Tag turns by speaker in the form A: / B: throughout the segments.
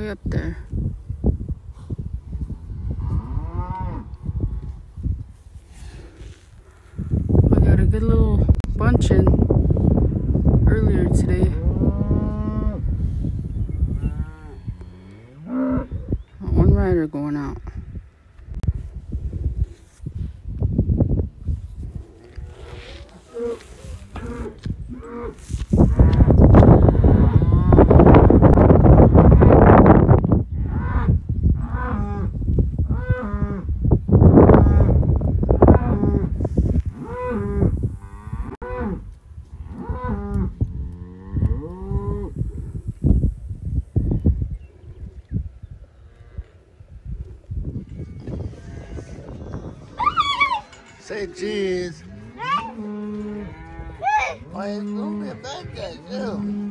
A: way up there. We got a good little bunch in earlier today. One rider going out.
B: Say cheese. Why it's gonna be a bad guy too?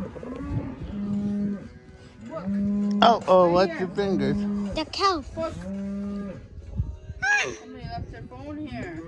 B: Oh, watch your fingers.
C: The cow.
A: Somebody left their phone here.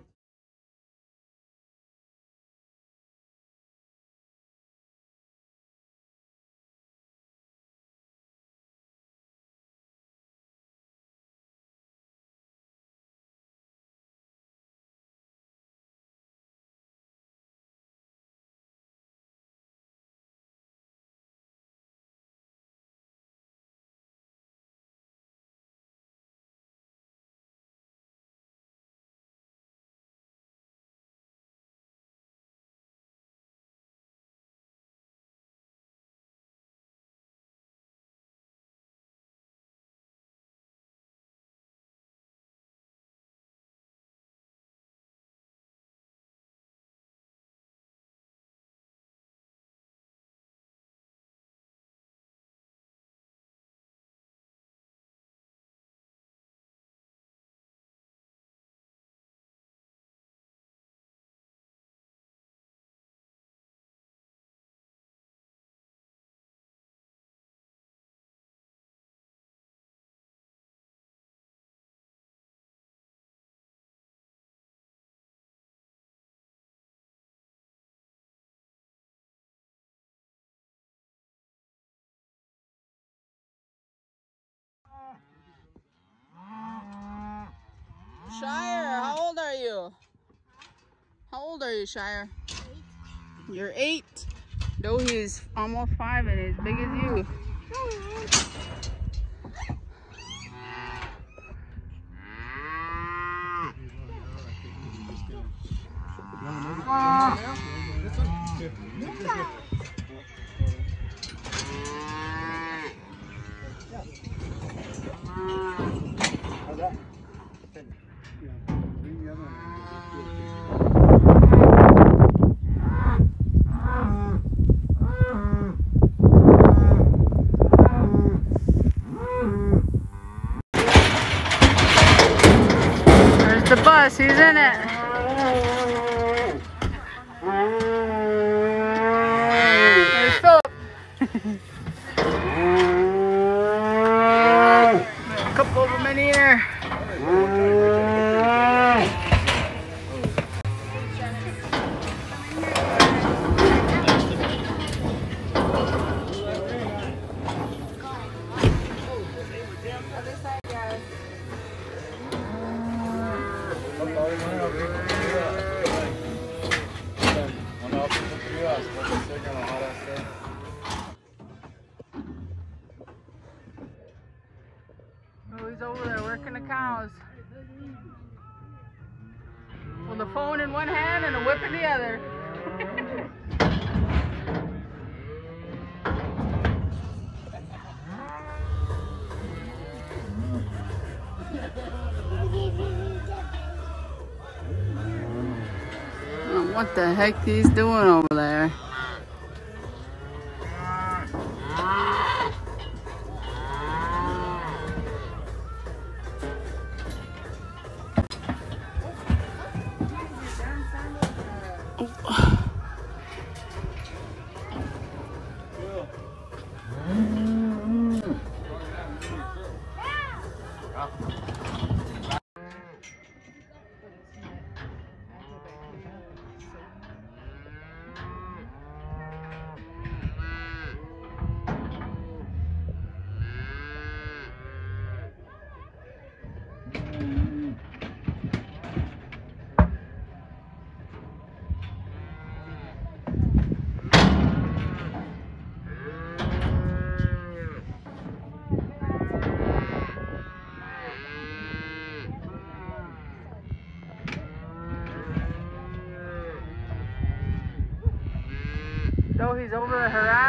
A: Shire, how old are you? How old are you, Shire? 8. You're 8? Though he's almost 5 and as big as you. The bus, he's in it. There's Philip. A couple of them in here. Oh, he's over there working the cows. With a phone in one hand and a whip in the other. What the heck he's doing over there?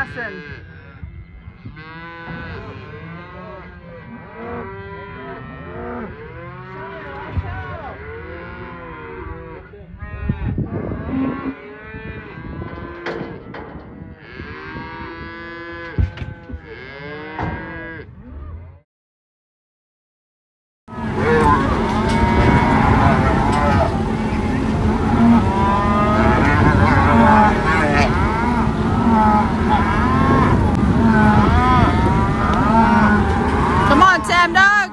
A: crossing. Come on, Sam Dog.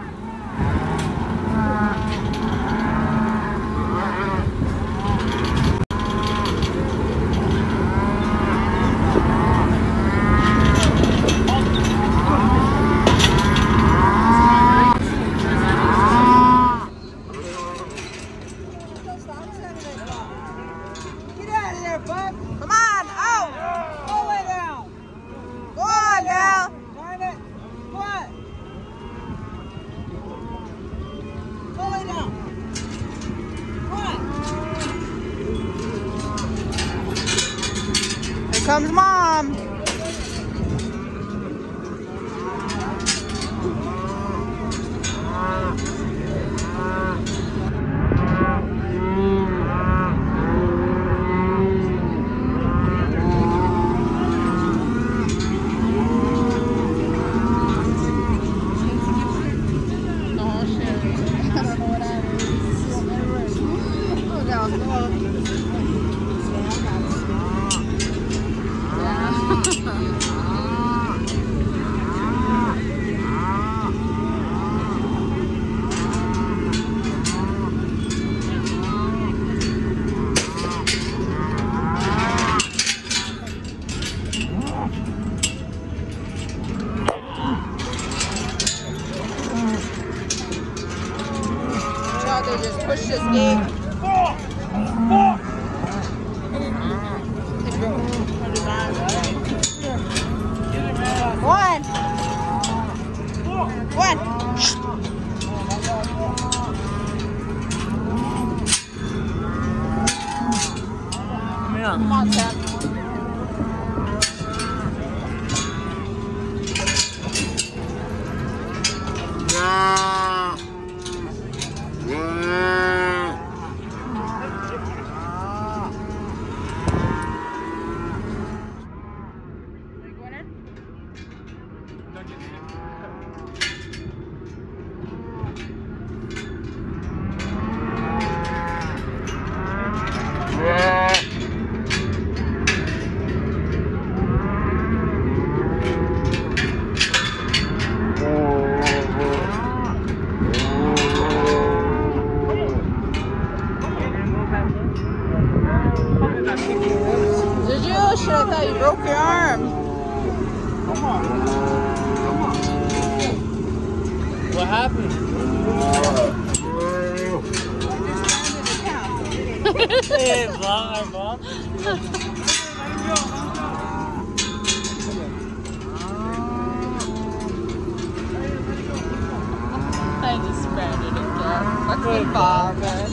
C: Get out of there, bud.
A: Come on, out.
C: Go lay down.
A: Go on, Gal.
C: Find it. Go on. Go lay down. Come on.
A: Here comes Mom. Oh, shit. I don't know what that is. Oh, they just push this gate. One. Come on, Sam. Did you? Shit, I thought you broke your arm.
B: Come on. What happened? Hey, Bob.
A: I just stranded again. Fucking Bob, man.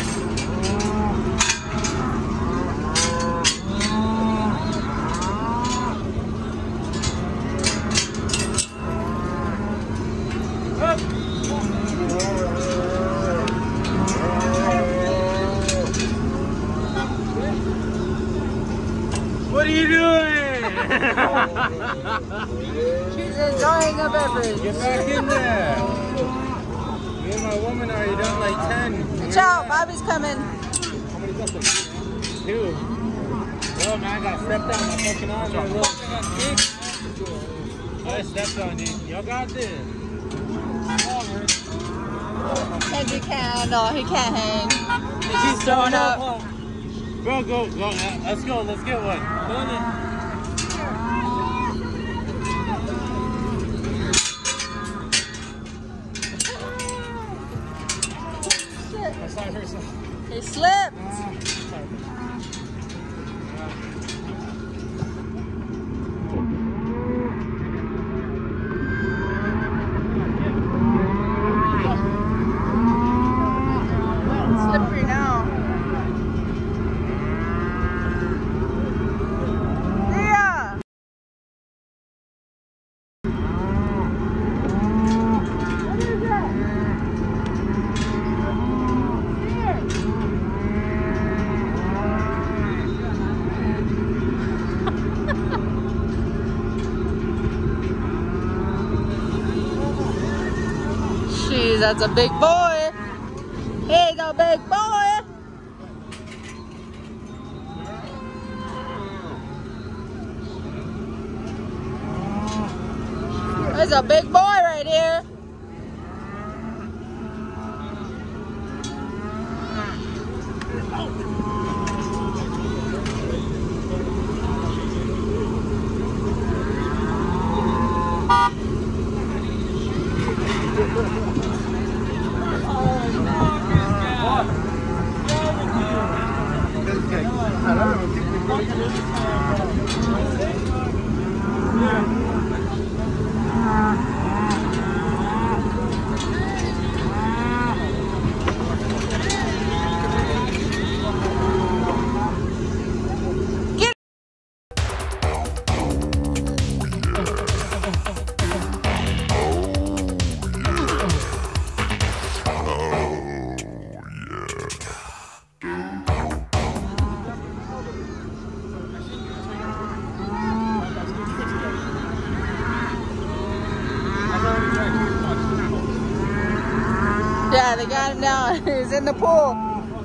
B: What are you doing?
A: She's enjoying a beverage.
B: Get back in there. Me and my woman are already done like 10.
A: Watch out, Bobby's coming.
B: How many got them? 2. Oh man, I got stepped on my fucking arm. I stepped on you. Y'all got this.
A: And he can't, no, he can't hang.
B: He's
A: throwing up.
B: Bro, go. Let's go. Let's get one. Go in there.
A: He slipped. Slippery now. Jeez, that's a big boy. Here's a big boy. There's a big boy right here. Yeah, they got him down. He's in the pool.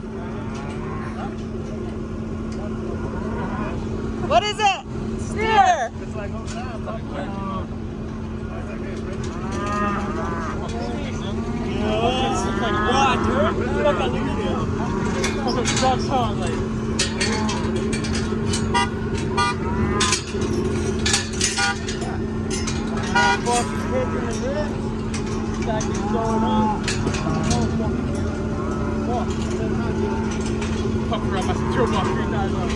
A: What is it? Steer.
B: It's like, oh, it's like raw, dude. Look at the sucks hard, like. Fuck around my secure box 3 times up.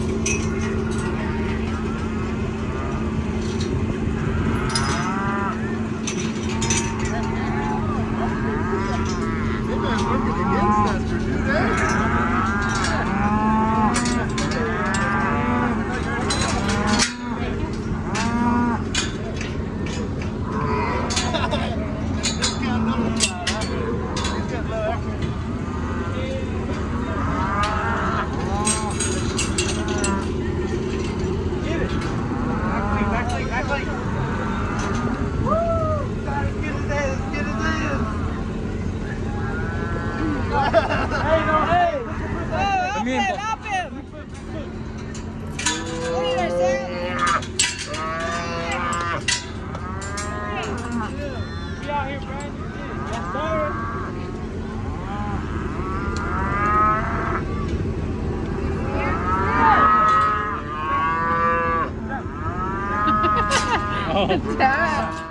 C: Help him! Get in there, Sam!
B: Get out here, Brian. Yes, sir.
A: Damn it.